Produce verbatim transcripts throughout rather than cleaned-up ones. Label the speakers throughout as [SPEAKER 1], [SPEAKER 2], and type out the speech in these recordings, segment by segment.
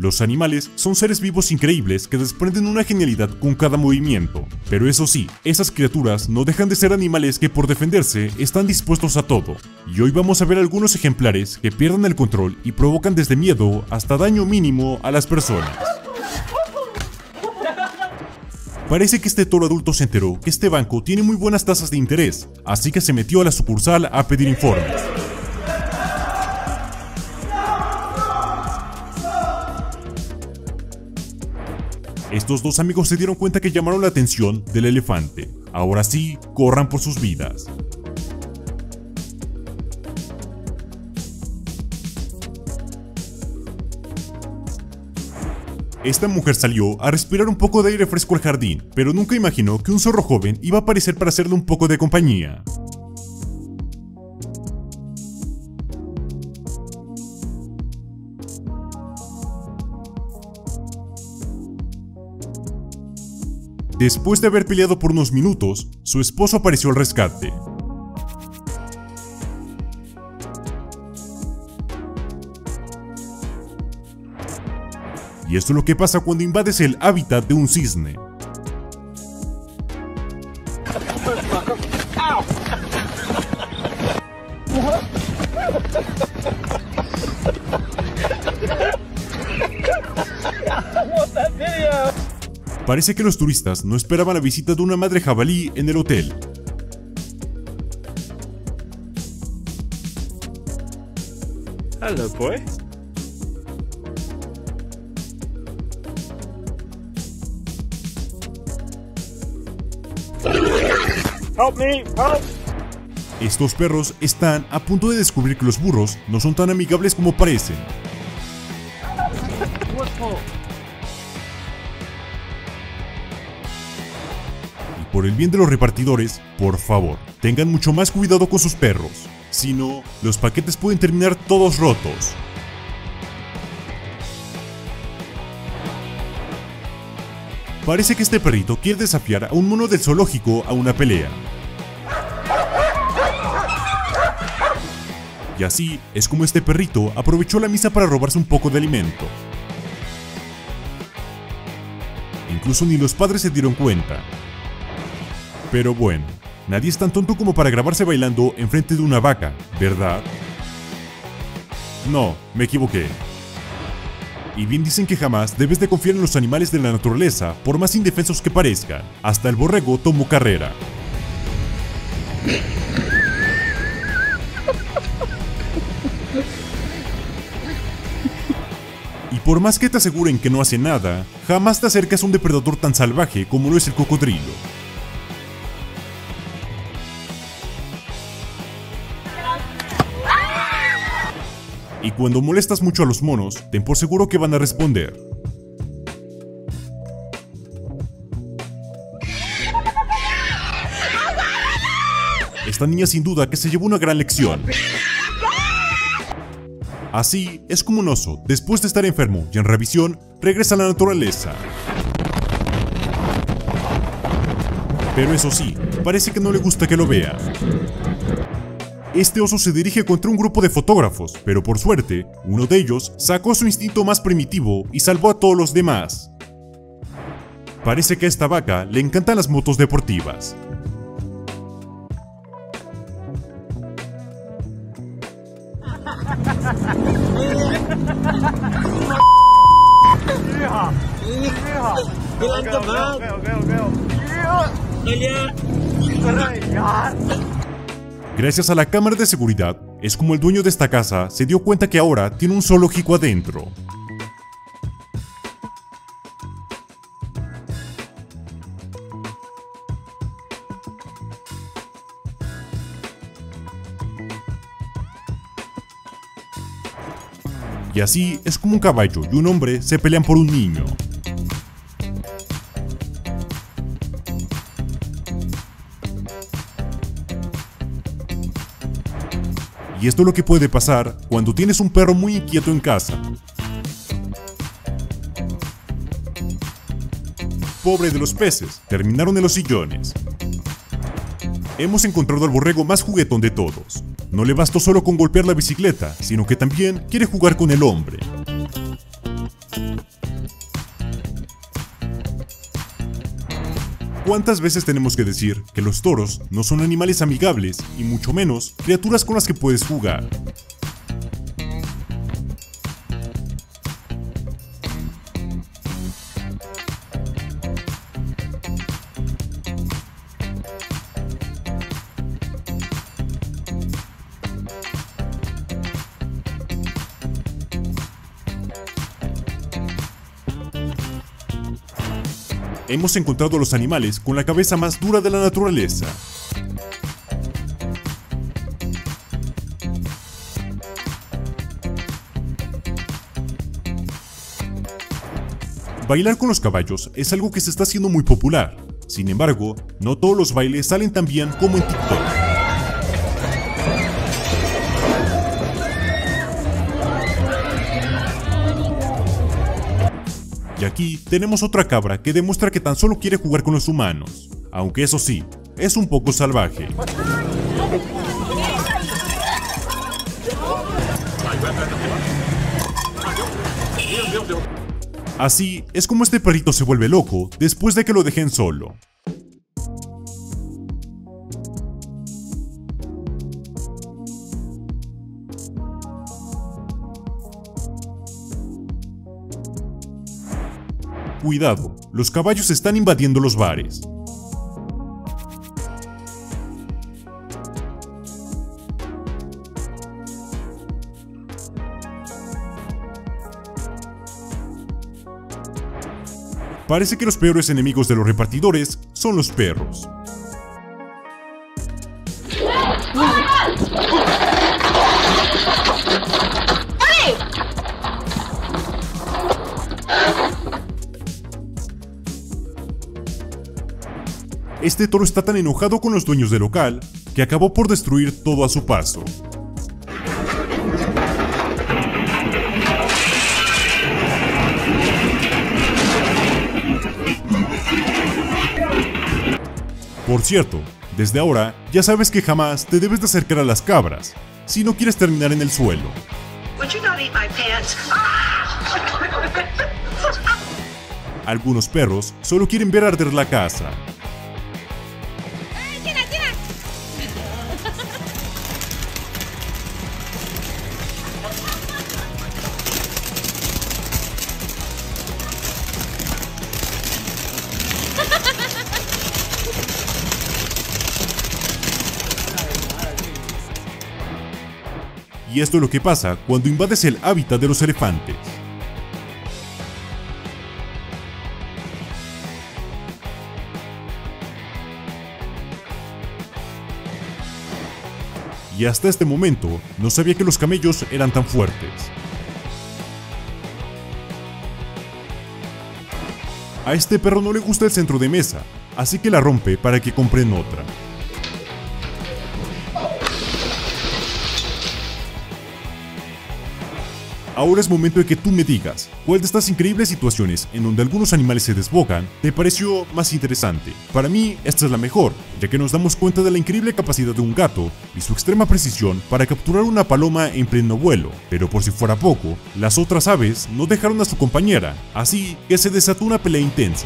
[SPEAKER 1] Los animales son seres vivos increíbles que desprenden una genialidad con cada movimiento. Pero eso sí, esas criaturas no dejan de ser animales que por defenderse están dispuestos a todo. Y hoy vamos a ver algunos ejemplares que pierden el control y provocan desde miedo hasta daño mínimo a las personas. Parece que este toro adulto se enteró que este banco tiene muy buenas tasas de interés, así que se metió a la sucursal a pedir informes. Estos dos amigos se dieron cuenta que llamaron la atención del elefante. Ahora sí, corran por sus vidas. Esta mujer salió a respirar un poco de aire fresco al jardín, pero nunca imaginó que un zorro joven iba a aparecer para hacerle un poco de compañía. Después de haber peleado por unos minutos, su esposo apareció al rescate. Y esto es lo que pasa cuando invades el hábitat de un cisne. Parece que los turistas no esperaban la visita de una madre jabalí en el hotel.
[SPEAKER 2] Hello, boy. Help me, help.
[SPEAKER 1] Estos perros están a punto de descubrir que los burros no son tan amigables como parecen. Y por el bien de los repartidores, por favor, tengan mucho más cuidado con sus perros. Si no, los paquetes pueden terminar todos rotos. Parece que este perrito quiere desafiar a un mono del zoológico a una pelea. Y así es como este perrito aprovechó la misa para robarse un poco de alimento. Incluso ni los padres se dieron cuenta. Pero bueno, nadie es tan tonto como para grabarse bailando enfrente de una vaca, ¿verdad? No, me equivoqué. Y bien dicen que jamás debes de confiar en los animales de la naturaleza, por más indefensos que parezcan. Hasta el borrego tomó carrera. Y por más que te aseguren que no hace nada, jamás te acercas a un depredador tan salvaje como lo es el cocodrilo. Y cuando molestas mucho a los monos, ten por seguro que van a responder. Esta niña sin duda que se llevó una gran lección. Así es como un oso, después de estar enfermo y en revisión, regresa a la naturaleza. Pero eso sí, parece que no le gusta que lo vea. Este oso se dirige contra un grupo de fotógrafos, pero por suerte, uno de ellos sacó su instinto más primitivo y salvó a todos los demás. Parece que a esta vaca le encantan las motos deportivas. Gracias a la cámara de seguridad, es como el dueño de esta casa se dio cuenta que ahora tiene un zoológico adentro. Y así es como un caballo y un hombre se pelean por un niño. Y esto es lo que puede pasar cuando tienes un perro muy inquieto en casa. Pobre de los peces, terminaron en los sillones. Hemos encontrado al borrego más juguetón de todos. No le bastó solo con golpear la bicicleta, sino que también quiere jugar con el hombre. ¿Cuántas veces tenemos que decir que los toros no son animales amigables y mucho menos criaturas con las que puedes jugar? Hemos encontrado a los animales con la cabeza más dura de la naturaleza. Bailar con los caballos es algo que se está haciendo muy popular. Sin embargo, no todos los bailes salen tan bien como en TikTok. Y aquí tenemos otra cabra que demuestra que tan solo quiere jugar con los humanos, aunque eso sí, es un poco salvaje. Así es como este perrito se vuelve loco después de que lo dejen solo. Cuidado, los caballos están invadiendo los bares. Parece que los peores enemigos de los repartidores son los perros. Este toro está tan enojado con los dueños del local que acabó por destruir todo a su paso. Por cierto, desde ahora ya sabes que jamás te debes de acercar a las cabras si no quieres terminar en el suelo. Algunos perros solo quieren ver arder la casa. Y esto es lo que pasa cuando invades el hábitat de los elefantes. Y hasta este momento no sabía que los camellos eran tan fuertes. A este perro no le gusta el centro de mesa, así que la rompe para que compren otra. Ahora es momento de que tú me digas, ¿cuál de estas increíbles situaciones en donde algunos animales se desbocan te pareció más interesante? Para mí, esta es la mejor, ya que nos damos cuenta de la increíble capacidad de un gato y su extrema precisión para capturar una paloma en pleno vuelo. Pero por si fuera poco, las otras aves no dejaron a su compañera, así que se desató una pelea intensa.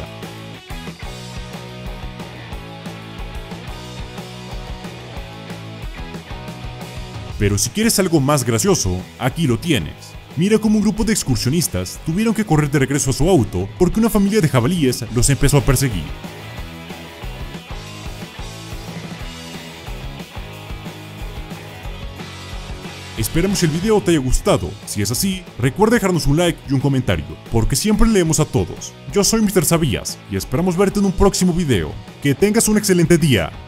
[SPEAKER 1] Pero si quieres algo más gracioso, aquí lo tienes. Mira cómo un grupo de excursionistas tuvieron que correr de regreso a su auto porque una familia de jabalíes los empezó a perseguir. Esperamos el video te haya gustado. Si es así, recuerda dejarnos un like y un comentario, porque siempre leemos a todos. Yo soy mister Sabías y esperamos verte en un próximo video. Que tengas un excelente día.